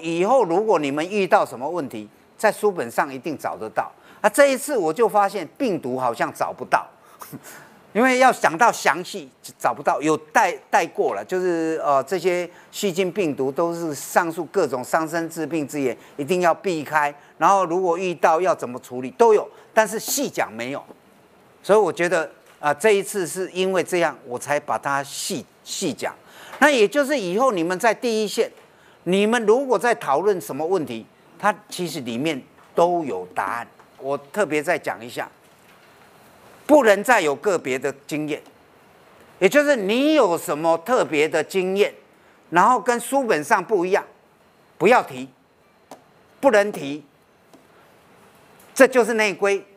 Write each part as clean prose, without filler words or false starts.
以后如果你们遇到什么问题，在书本上一定找得到。这一次我就发现病毒好像找不到，因为要想到详细找不到，有带过了，就是这些细菌病毒都是上述各种伤身致病之言，一定要避开。然后如果遇到要怎么处理都有，但是细讲没有。所以我觉得这一次是因为这样，我才把它细讲。那也就是以后你们在第一线，你们如果在讨论什么问题，它其实里面都有答案。我特别再讲一下，不能再有个别的经验，也就是你有什么特别的经验，然后跟书本上不一样，不要提，不能提，这就是内规。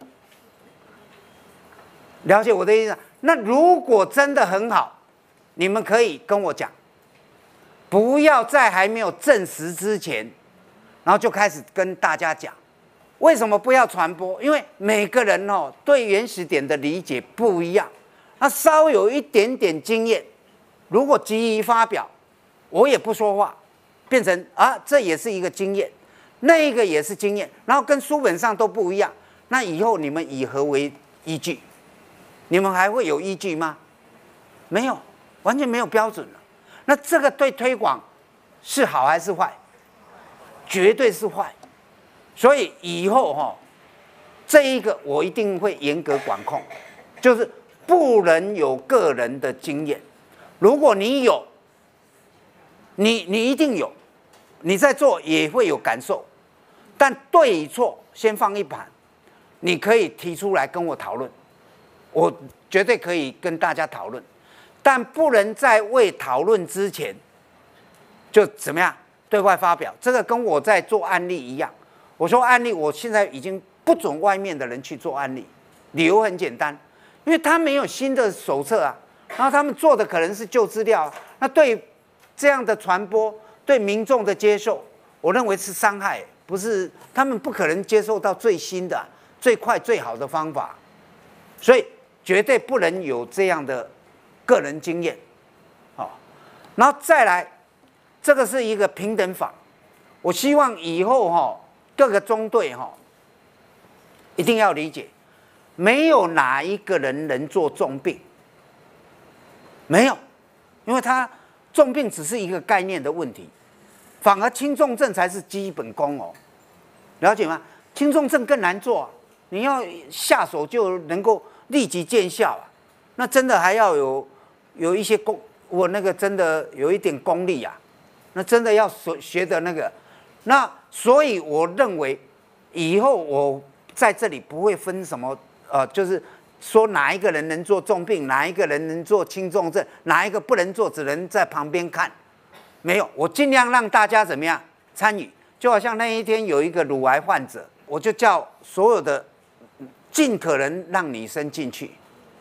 了解我的意思？那如果真的很好，你们可以跟我讲，不要在还没有证实之前，然后就开始跟大家讲。为什么不要传播？因为每个人对原始点的理解不一样，那稍有一点点经验，如果急于发表，我也不说话，变成这也是一个经验，那个也是经验，然后跟书本上都不一样，那以后你们以何为依据？你们还会有依据吗？没有，完全没有标准了。那这个对推广是好还是坏？绝对是坏。所以以后这一个我一定会严格管控，就是不能有个人的经验。如果你有，你一定有，你在做也会有感受，但对与错先放一旁，你可以提出来跟我讨论，我绝对可以跟大家讨论，但不能在未讨论之前就怎么样对外发表。这个跟我在做案例一样。我说案例，我现在已经不准外面的人去做案例，理由很简单，因为他没有新的手册啊，然后他们做的可能是旧资料，那对这样的传播，对民众的接受，我认为是伤害，不是他们不可能接受到最新的、最快、最好的方法，所以绝对不能有这样的个人经验，然后再来，这个是一个平等法，我希望以后各个中队一定要理解，没有哪一个人能做重病，没有，因为他重病只是一个概念的问题，反而轻重症才是基本功了解吗？轻重症更难做你要下手就能够立即见效那真的还要有一些我那个真的有一点功力那真的要学的那个。那所以我认为以后我在这里不会分什么就是说哪一个人能做重病，哪一个人能做轻重症，哪一个不能做，只能在旁边看。没有，我尽量让大家怎么样参与。就好像那一天有一个乳癌患者，我就叫所有的尽可能让女生进去。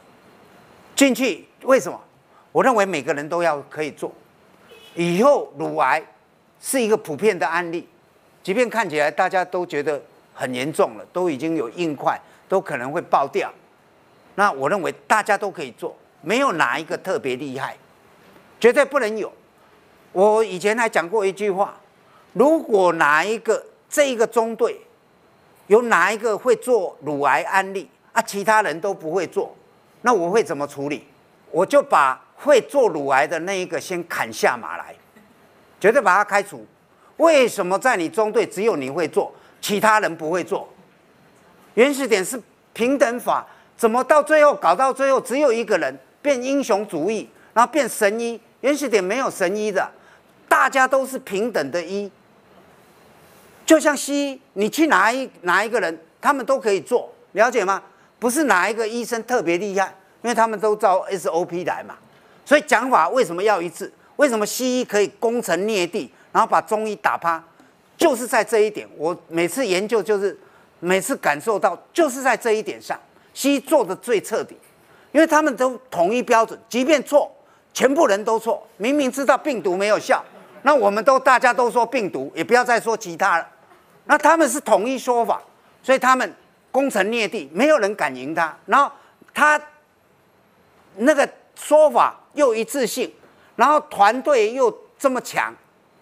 为什么？我认为每个人都要可以做。以后乳癌是一个普遍的案例，即便看起来大家都觉得很严重了，都已经有硬块，都可能会爆掉。那我认为大家都可以做，没有哪一个特别厉害，绝对不能有。我以前还讲过一句话，如果这一个中队有哪一个会做乳癌案例其他人都不会做，那我会怎么处理？我就把会做乳癌的那一个先砍下马来，绝对把他开除。为什么在你中队只有你会做，其他人不会做？原始点是平等法，怎么搞到最后只有一个人变英雄主义，然后变神医？原始点没有神医的，大家都是平等的医。就像西医，你去哪一个人，他们都可以做，了解吗？不是哪一个医生特别厉害，因为他们都照 SOP 来嘛。所以讲法为什么要一致？为什么西医可以攻城略地，然后把中医打趴？就是在这一点，我每次研究每次感受到，就是在这一点上，西医做的最彻底，因为他们都统一标准，即便错，全部人都错。明明知道病毒没有效，那我们大家都说病毒，也不要再说其他了。那他们是统一说法，所以他们攻城略地，没有人敢赢他。然后他那个说法又一致性，然后团队又这么强，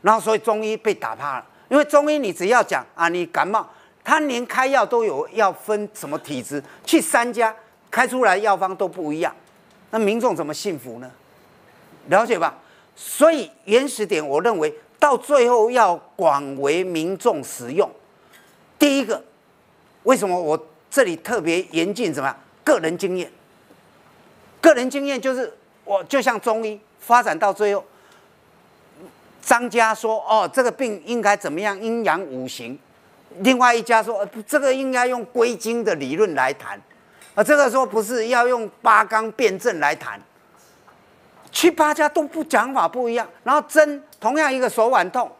然后所以中医被打趴了，因为中医你只要讲啊，你感冒，他连开药都有要分什么体质，去3家开出来药方都不一样，那民众怎么信服呢？了解吧？所以原始点，我认为到最后要广为民众使用。第一个，为什么我这里特别严禁怎么样？个人经验。个人经验就是我就像中医发展到最后，张家说哦这个病应该怎么样阴阳五行，另外一家说这个应该用归经的理论来谈，这个说不是要用八纲辩证来谈。7、8家都不讲法不一样，然后针同样一个手腕痛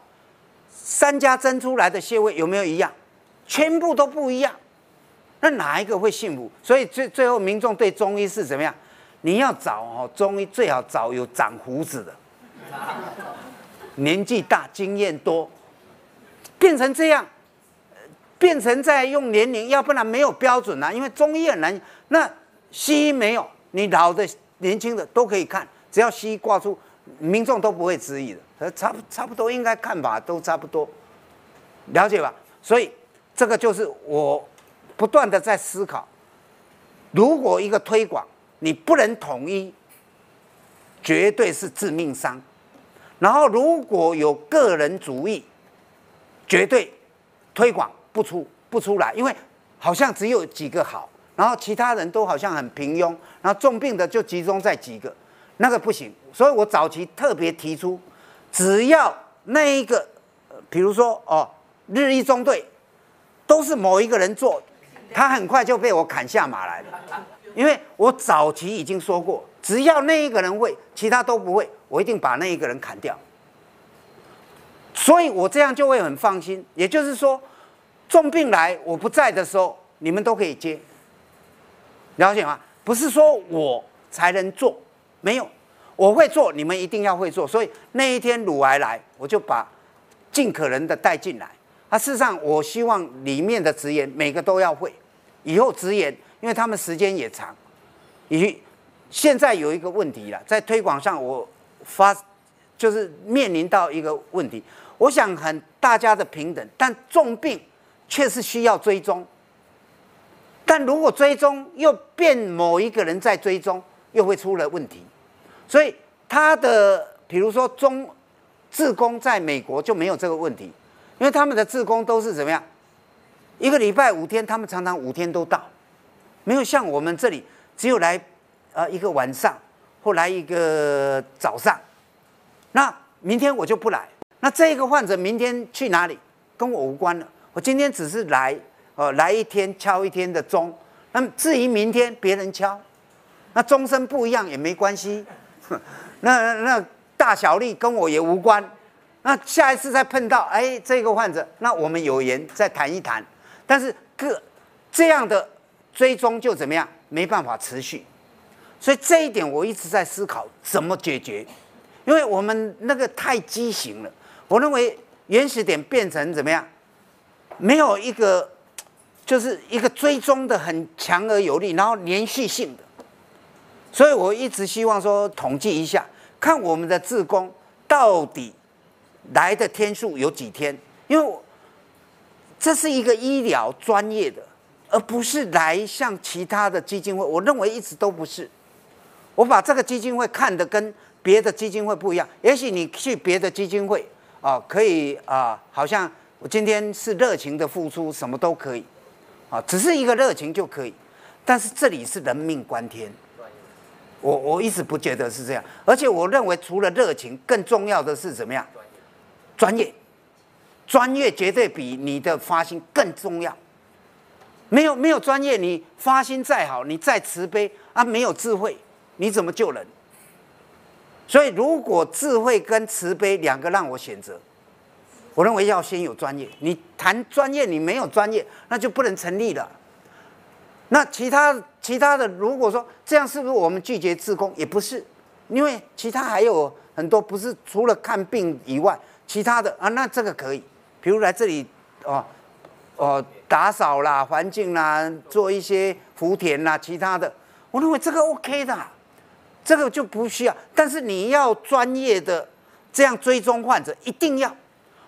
，3家针出来的穴位有没有一样？全部都不一样，那哪一个会信服？所以最后民众对中医是怎么样？你要找中医最好找有长胡子的，年纪大、经验多，变成这样，变成在用年龄，要不然没有标准啊。因为中医很难，那西医没有，你老的、年轻的都可以看，只要西医挂出，民众都不会质疑的，差不多应该看法都差不多，了解吧？所以这个就是我不断的在思考，如果一个推广你不能统一，绝对是致命伤。然后如果有个人主义，绝对推广不出来，因为好像只有几个好，然后其他人都好像很平庸，然后重病的就集中在几个，那个不行。所以我早期特别提出，只要那一个，比如说日医中队，都是某一个人做，他很快就被我砍下马来了。因为我早期已经说过，只要那一个人会，其他都不会，我一定把那一个人砍掉。所以我这样就会很放心。也就是说，重病来我不在的时候，你们都可以接，了解吗？不是说我才能做，没有，我会做，你们一定要会做。所以那一天乳癌来，我就把尽可能的带进来。事实上，我希望里面的职员每个都要会，以后职员。因为他们时间也长，现在有一个问题了，在推广上就是面临到一个问题。我想大家的平等，但重病却是需要追踪。但如果追踪又变某一个人在追踪，又会出了问题。所以他的比如说志工在美国就没有这个问题，因为他们的志工都是怎么样？一个礼拜5天，他们常常5天都到。没有像我们这里只有来一个晚上或来一个早上，那明天我就不来。那这一个患者明天去哪里跟我无关了，我今天只是来1天敲1天的钟。那至于明天别人敲，那钟声不一样也没关系，那大小力跟我也无关。那下一次再碰到这个患者，那我们有缘再谈一谈。但是这样的追踪就怎么样？没办法持续，所以这一点我一直在思考怎么解决，因为我们那个太畸形了。我认为原始点变成怎么样？没有一个，就是一个追踪的很强而有力，然后连续性的。所以我一直希望说统计一下，看我们的志工到底来的天数有几天，因为这是一个医疗专业的。而不是来像其他的基金会，我认为一直都不是。我把这个基金会看得跟别的基金会不一样。也许你去别的基金会可以好像我今天是热情的付出，什么都可以只是一个热情就可以。但是这里是人命关天，我一直不觉得是这样。而且我认为除了热情，更重要的是怎么样？专业，专业绝对比你的发心更重要。没有专业，你发心再好，你再慈悲没有智慧，你怎么救人？所以，如果智慧跟慈悲2个让我选择，我认为要先有专业。你谈专业，你没有专业，那就不能成立了。那其他的，如果说这样，是不是我们拒绝志工？也不是，因为其他还有很多，不是除了看病以外，其他的那这个可以，比如来这里打扫啦、环境啦，做一些福田啦，其他的，我认为这个 OK 的，这个就不需要。但是你要专业的这样追踪患者，一定要。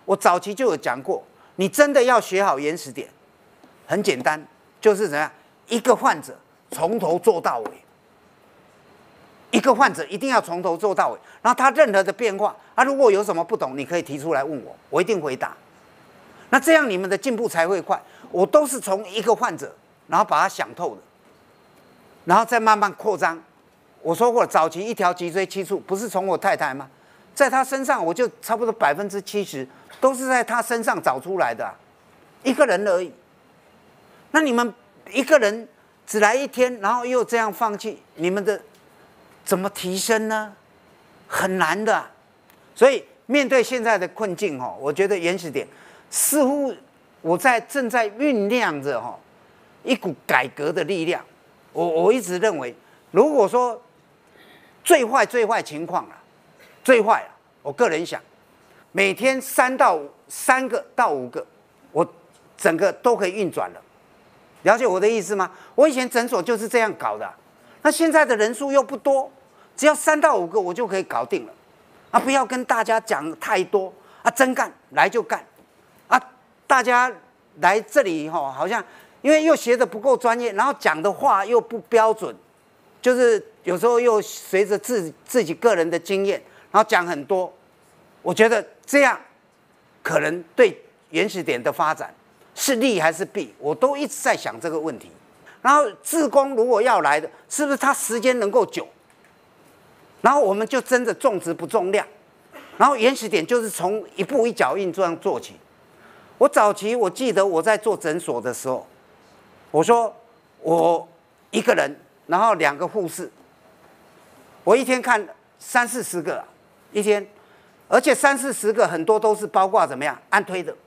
我早期就有讲过，你真的要学好原始点，很简单，就是怎样，一个患者从头做到尾，一个患者一定要从头做到尾，然后他任何的变化，如果有什么不懂，你可以提出来问我，我一定回答。那这样你们的进步才会快。我都是从一个患者，然后把他想透的，然后再慢慢扩张。我说过，早期一条脊椎七处不是从我太太吗？在她身上，我就差不多70%都是在她身上找出来的，一个人而已。那你们一个人只来一天，然后又这样放弃，你们的怎么提升呢？很难的。所以面对现在的困境，我觉得原始点似乎我正在酝酿着一股改革的力量。我一直认为，如果说最坏情况最坏我个人想，每天3个到5个，我整个都可以运转了。了解我的意思吗？我以前诊所就是这样搞的，那现在的人数又不多，只要3到5个我就可以搞定了。不要跟大家讲太多真干来就干大家来这里好像因为又学得不够专业，然后讲的话又不标准，就是有时候又随着自己个人的经验，然后讲很多。我觉得这样可能对原始点的发展是利还是弊，我都一直在想这个问题。然后志工如果要来的，是不是他时间能够久？然后我们就真的重质不重量，然后原始点就是从一步一脚印这样做起。我早期我记得我在做诊所的时候，我说我一个人，然后2个护士，我一天看30-40个一天，而且30-40个很多都是包括怎么样按推的。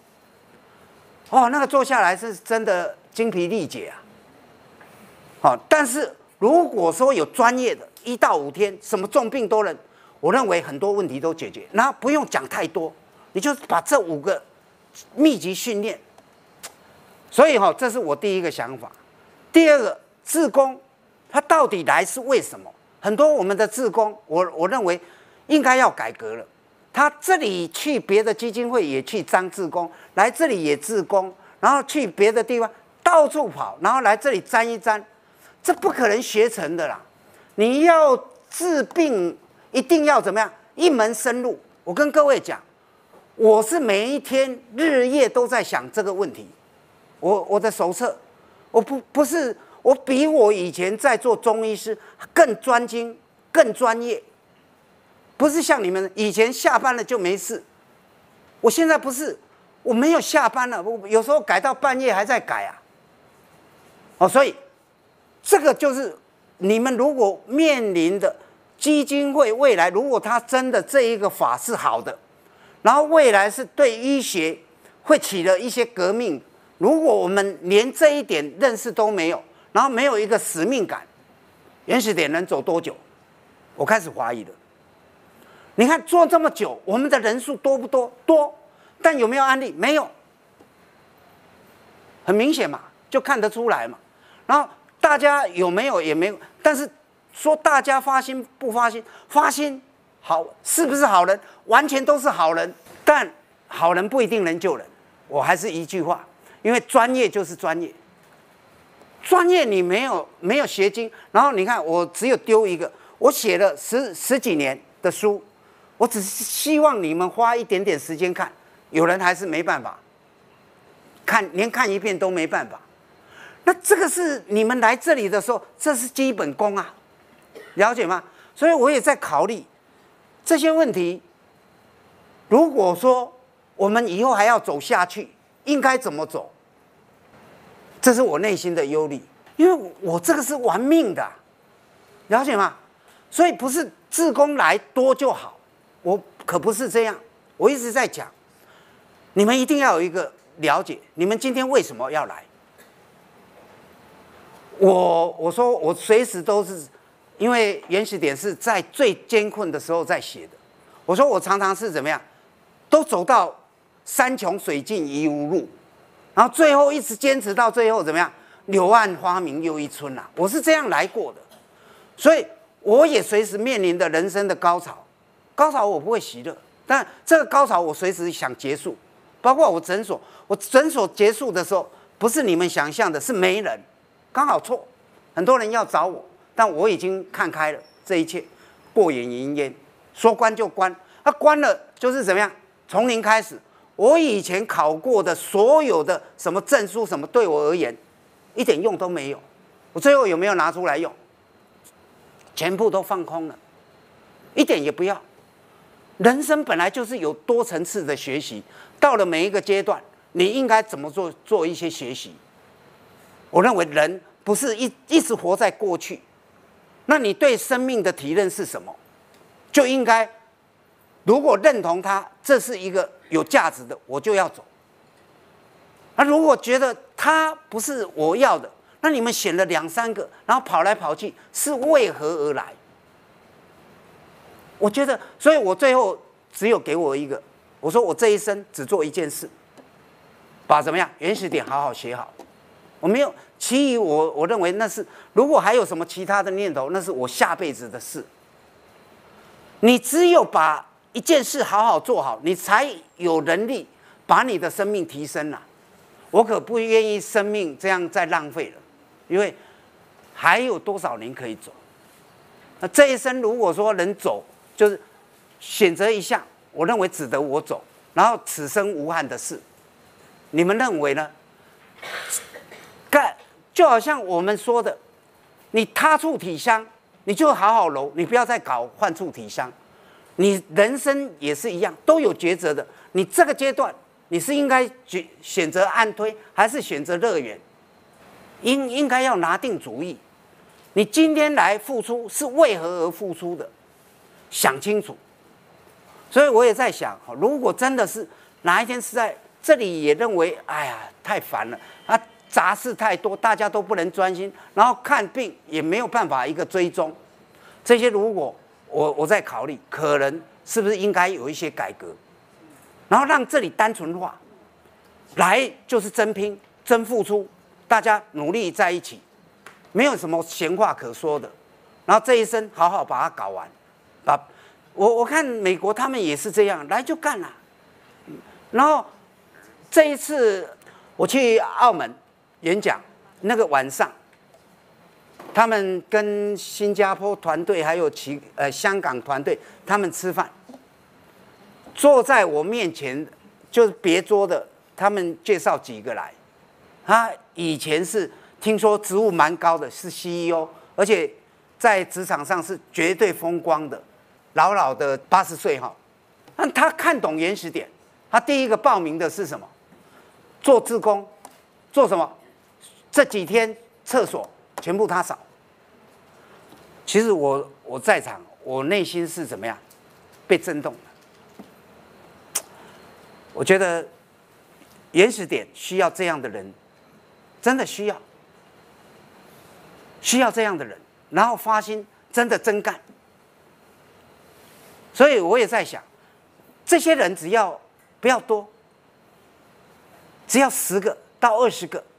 那个做下来是真的精疲力竭但是如果说有专业的1到5天，什么重病都能，我认为很多问题都解决，然后不用讲太多，你就把这5个密集训练。所以这是我第一个想法。第二个，志工他到底来是为什么？很多我们的志工，我认为应该要改革了。他这里去别的基金会也去当志工，来这里也志工，然后去别的地方到处跑，然后来这里沾一沾，这不可能学成的啦。你要治病，一定要怎么样？一门深入。我跟各位讲，我是每一天日夜都在想这个问题。我的手册，我不是我比我以前在做中医师更专精、更专业，不是像你们以前下班了就没事。我现在不是，我没有下班了，我有时候改到半夜还在改所以这个就是你们如果面临的基金会未来，如果它真的这一个法是好的，然后未来是对医学会起了一些革命。如果我们连这一点认识都没有，然后没有一个使命感，原始点能走多久？我开始怀疑了。你看做这么久，我们的人数多不多？多，但有没有案例？没有，很明显嘛，就看得出来嘛。然后大家有没有也没有，但是说大家发心不发心，发心好是不是好人？完全都是好人，但好人不一定能救人。我还是一句话。因为专业就是专业，专业你没有学经，然后你看我只有丢一个，我写了十几年的书，我只是希望你们花一点点时间看，有人还是没办法连看一遍都没办法。那这个是你们来这里的时候，这是基本功了解吗？所以我也在考虑这些问题。如果说我们以后还要走下去，应该怎么走？这是我内心的忧虑，因为我这个是玩命的，了解吗？所以不是志工来多就好，我可不是这样。我一直在讲，你们一定要有一个了解，你们今天为什么要来？我说我随时都是，因为原始点是在最艰困的时候在写的。我说我常常是怎么样，都走到山穷水尽疑无路，然后最后一直坚持到最后怎么样？柳暗花明又一村啦。我是这样来过的，所以我也随时面临着人生的高潮。高潮我不会喜乐， 但这个高潮我随时想结束，包括我诊所结束的时候，不是你们想象的，是没人，刚好错，很多人要找我，但我已经看开了，这一切过眼云烟，说关就关，关了就是怎么样，从零开始。我以前考过的所有的什么证书什么，对我而言一点用都没有。我最后有没有拿出来用？全部都放空了，一点也不要。人生本来就是有多层次的学习，到了每一个阶段，你应该怎么做一些学习。我认为人不是一直活在过去，那你对生命的体认是什么？就应该，如果认同它，这是一个有价值的，我就要走。那如果觉得它不是我要的，那你们选了2、3个，然后跑来跑去，是为何而来？我觉得，所以我最后只有给我一个，我说我这一生只做一件事，把怎么样原始点好好写好。我没有，其余我认为那是，如果还有什么其他的念头，那是我下辈子的事。你只有把一件事好好做好，你才有能力把你的生命提升了。我可不愿意生命这样再浪费了，因为还有多少年可以走？那这一生如果说能走，就是选择一项，我认为值得我走，然后此生无憾的事，你们认为呢？就好像我们说的，你他处体香，你就好好揉，你不要再搞换处体香。你人生也是一样，都有抉择的。你这个阶段，你是应该选择暗推，还是选择乐园？应该要拿定主意。你今天来付出是为何而付出的？想清楚。所以我也在想，如果真的是哪一天是在这里，也认为哎呀太烦了啊，杂事太多，大家都不能专心，然后看病也没有办法一个追踪，这些如果我在考虑，可能是不是应该有一些改革，然后让这里单纯化，来就是真拼真付出，大家努力在一起，没有什么闲话可说的，然后这一生好好把它搞完，我看美国他们也是这样，来就干了。然后这一次我去澳门演讲，那个晚上，他们跟新加坡团队还有香港团队他们吃饭，坐在我面前就是别桌的，他们介绍几个来，他以前是听说职务蛮高的，是 CEO， 而且在职场上是绝对风光的。老的80岁哈，那他看懂原始点，他第一个报名的是什么？做志工，做什么？这几天厕所全部他扫。其实我在场，我内心是怎么样？被震动的。我觉得原始点需要这样的人，真的需要这样的人，然后发心真的真干。所以我也在想，这些人只要不要多，只要10个到20个，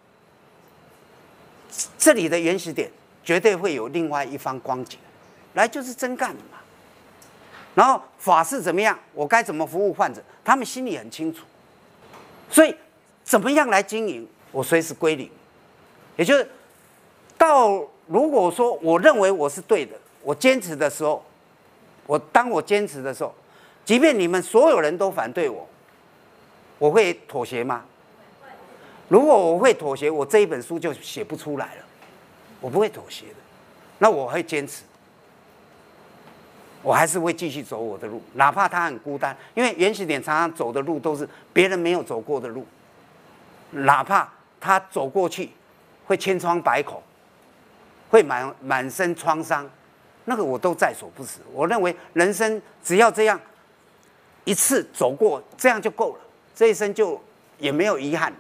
这里的原始点绝对会有另外一番光景。来就是真干的嘛。然后法事怎么样，我该怎么服务患者，他们心里很清楚。所以怎么样来经营，我随时归零。也就是到如果说我认为我是对的，我坚持的时候。当我坚持的时候，即便你们所有人都反对我，我会妥协吗？如果我会妥协，我这一本书就写不出来了。我不会妥协的，那我会坚持，我还是会继续走我的路，哪怕他很孤单。因为原始点常常走的路都是别人没有走过的路，哪怕他走过去会千疮百孔，会满身创伤。那个我都在所不辞。我认为人生只要这样一次走过，这样就够了，这一生就也没有遗憾了。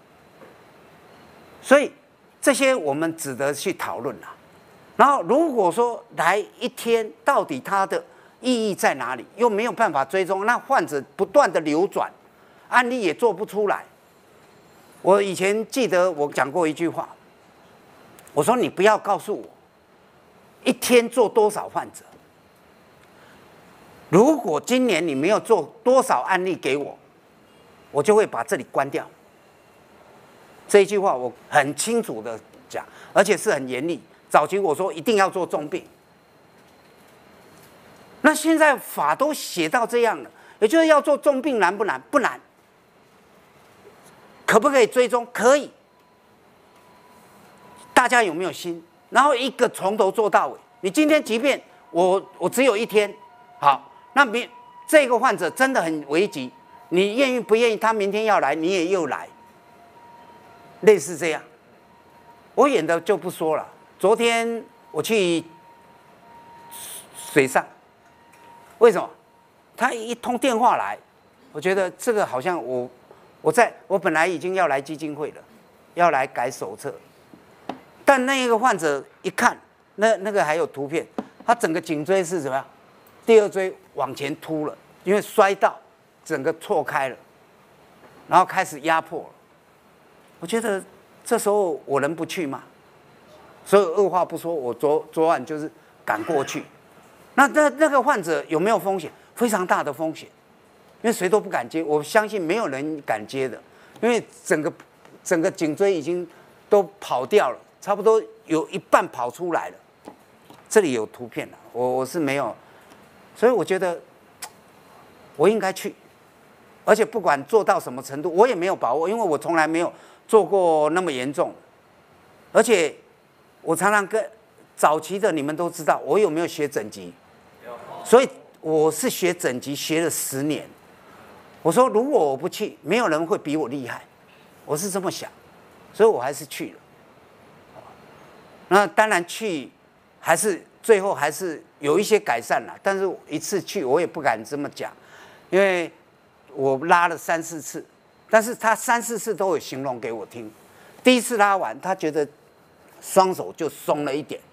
所以这些我们值得去讨论啦。然后如果说来一天，到底它的意义在哪里？又没有办法追踪，那患者不断的流转，案例也做不出来。我以前记得我讲过一句话，我说你不要告诉我一天做多少患者， 如果今年你没有做多少案例给我，我就会把这里关掉。这一句话我很清楚的讲，而且是很严厉。早期我说一定要做重病，那现在法都写到这样了，也就是要做重病难不难？不难。可不可以追踪？可以。大家有没有心？然后一个从头做到尾。你今天即便我只有一天，好，那这个患者真的很危急，你愿意不愿意？他明天要来，你也又来，类似这样。我演的就不说了。昨天我去水上，为什么？他一通电话来，我觉得这个好像我本来已经要来基金会了，要来改手册，但那个患者一看，那个还有图片，他整个颈椎是怎么样？第二椎往前凸了，因为摔到，整个错开了，然后开始压迫了。我觉得这时候我能不去吗？所以二话不说，我昨晚就是赶过去。那个患者有没有风险？非常大的风险，因为谁都不敢接，我相信没有人敢接的，因为整个颈椎已经都跑掉了，差不多有一半跑出来了。这里有图片了，我是没有，所以我觉得我应该去，而且不管做到什么程度，我也没有把握，因为我从来没有做过那么严重，而且我常常跟早期的你们都知道，我有没有学整脊，所以我是学整脊学了10年。我说如果我不去，没有人会比我厉害，我是这么想，所以我还是去了。那当然去，还是最后还是有一些改善了，但是一次去我也不敢这么讲，因为我拉了3、4次，但是他3、4次都有形容给我听。第一次拉完，他觉得双手就松了一点，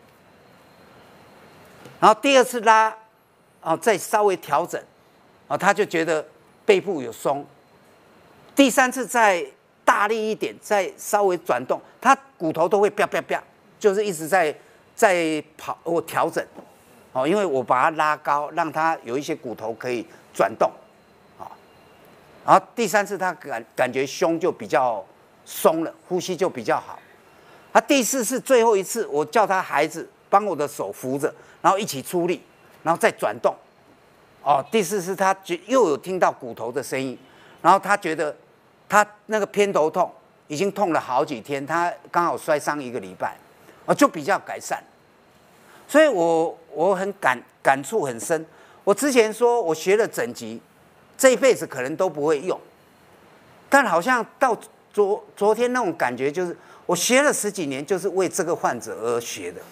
然后第二次拉，再稍微调整，他就觉得背部有松。第3次再大力一点，再稍微转动，他骨头都会啪啪啪，就是一直在跑或调整，因为我把它拉高，让它有一些骨头可以转动，然后第3次他感觉胸就比较松了，呼吸就比较好。第4次最后一次，我叫他孩子帮我的手扶着，然后一起出力，然后再转动。第4次他又有听到骨头的声音，然后他觉得他那个偏头痛已经痛了好几天，他刚好摔伤1个礼拜，就比较改善。所以我很感触很深。我之前说我学了整脊，这一辈子可能都不会用，但好像到昨天那种感觉就是。我学了10几年，就是为这个患者而学的，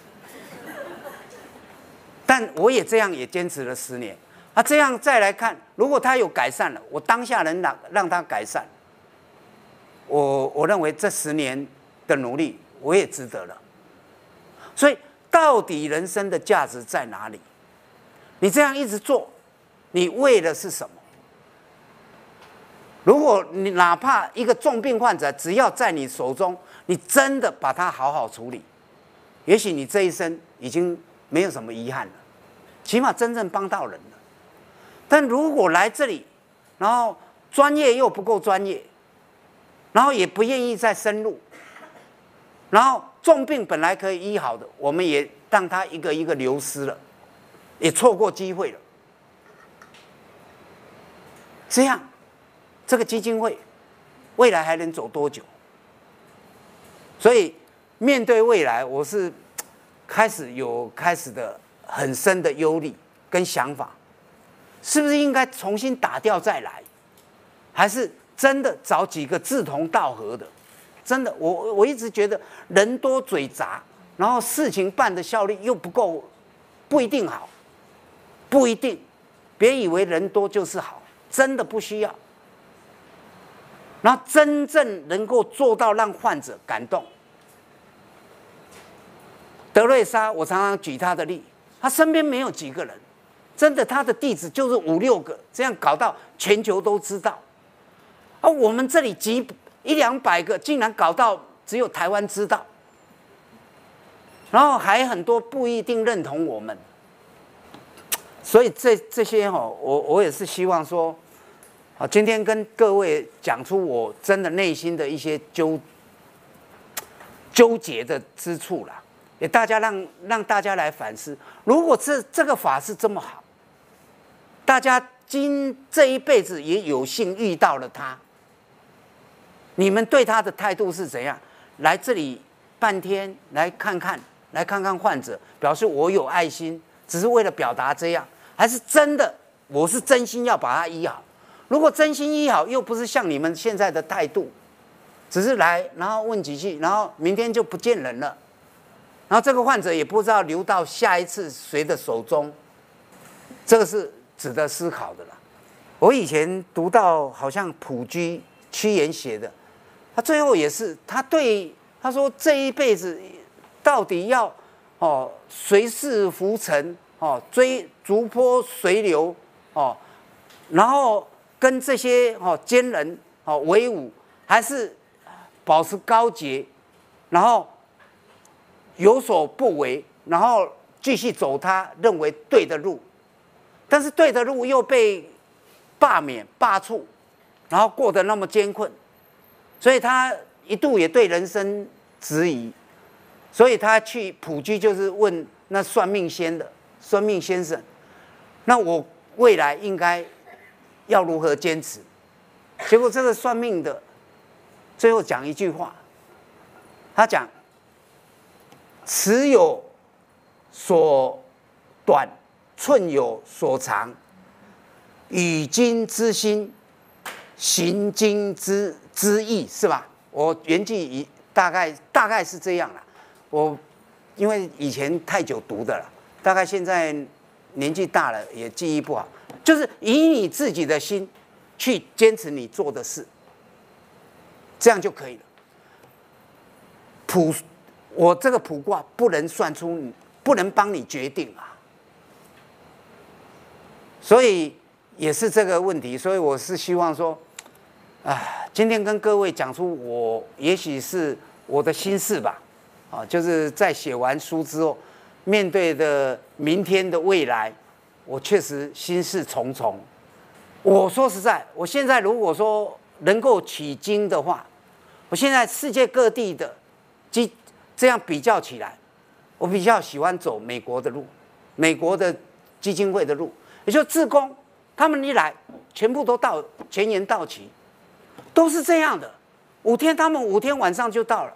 但我也这样也坚持了10年。这样再来看，如果他有改善了，我当下能让他改善，我认为这10年的努力我也值得了。所以，到底人生的价值在哪里？你这样一直做，你为的是什么？如果你哪怕一个重病患者，只要在你手中，你真的把它好好处理，也许你这一生已经没有什么遗憾了，起码真正帮到人了。但如果来这里，然后专业又不够专业，然后也不愿意再深入，然后重病本来可以医好的，我们也让它一个一个流失了，也错过机会了。这样，这个基金会未来还能走多久？所以面对未来，我是开始的很深的忧虑跟想法，是不是应该重新打掉再来，还是真的找几个志同道合的？真的，我一直觉得人多嘴杂，然后事情办的效率又不够，不一定好，不一定。别以为人多就是好，真的不需要。然后真正能够做到让患者感动。德瑞莎，我常常举他的例，他身边没有几个人，真的他的弟子就是5、6个，这样搞到全球都知道。我们这里100、200个，竟然搞到只有台湾知道，然后还很多不一定认同我们， 所以这些我也是希望说，今天跟各位讲出我真的内心的一些纠结的之处啦，也大家让大家来反思。如果这个法是这么好，大家这一辈子也有幸遇到了他，你们对他的态度是怎样？来这里半天来看看患者，表示我有爱心，只是为了表达这样，还是真的我是真心要把他医好？如果真心医好，又不是像你们现在的态度，只是来然后问几句，然后明天就不见人了，然后这个患者也不知道留到下一次谁的手中，这个是值得思考的啦。我以前读到好像朴居屈原写的，他最后也是他说这一辈子到底要随势浮沉逐波随流然后跟这些奸人为伍，还是保持高洁，然后有所不为，然后继续走他认为对的路，但是对的路又被罢免罢黜，然后过得那么艰困，所以他一度也对人生质疑，所以他去朴居就是问那算命先生，那我未来应该要如何坚持？结果这个算命的最后讲一句话，他讲：尺有所短，寸有所长，语今之心，行今之意，是吧？我原句大概是这样啦。我因为以前太久读的了，大概现在年纪大了也记忆不好，就是以你自己的心去坚持你做的事，这样就可以了。我这个卜卦不能算出，不能帮你决定啊，所以也是这个问题。所以我是希望说，今天跟各位讲出我也许是我的心事吧，就是在写完书之后，面对的明天的未来，我确实心事重重。我说实在，我现在如果说能够取经的话，我现在世界各地的这样比较起来，我比较喜欢走美国的路，美国的基金会的路，也就志工，他们一来，全部都前言到齐，都是这样的。他们5天晚上就到了，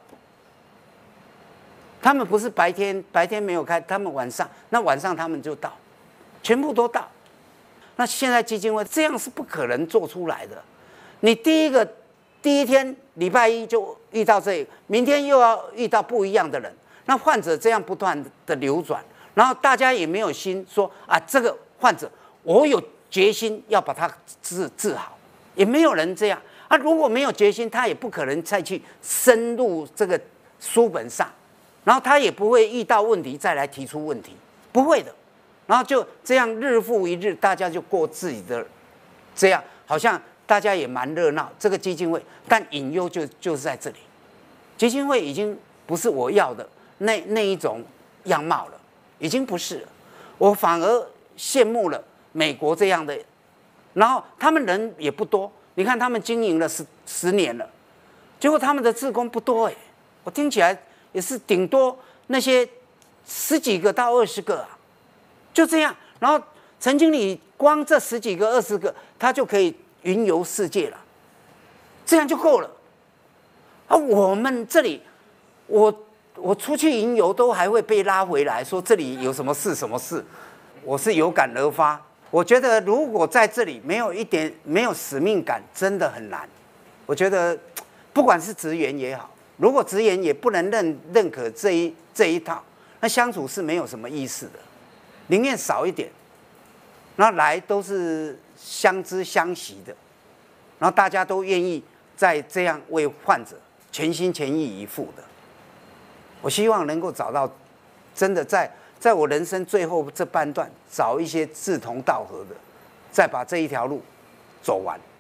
他们不是白天没有开，他们晚上他们就到，全部都到。那现在基金会这样是不可能做出来的。你第一天礼拜一就遇到这个，明天又要遇到不一样的人，那患者这样不断的流转，然后大家也没有心说这个患者我有决心要把他治好，也没有人这样如果没有决心，他也不可能再去深入这个书本上，然后他也不会遇到问题再来提出问题，不会的。然后就这样日复一日，大家就过自己的，这样好像大家也蛮热闹。这个基金会，但隐忧就是在这里，基金会已经不是我要的那一种样貌了，已经不是了。我反而羡慕了美国这样的，然后他们人也不多，你看他们经营了10年了，结果他们的志工不多我听起来也是顶多那些10几个到20个就这样。然后陈经理光这10几个20个，他就可以云游世界了，这样就够了。我们这里，我出去云游都还会被拉回来，说这里有什么事，我是有感而发。我觉得如果在这里没有使命感，真的很难。我觉得不管是职员也好，如果职员也不能认可这一套，那相处是没有什么意思的，宁愿少一点，然后来都是相知相惜的，然后大家都愿意在这样为患者全心全意以赴的。我希望能够找到真的在我人生最后这半段，找一些志同道合的，再把这一条路走完。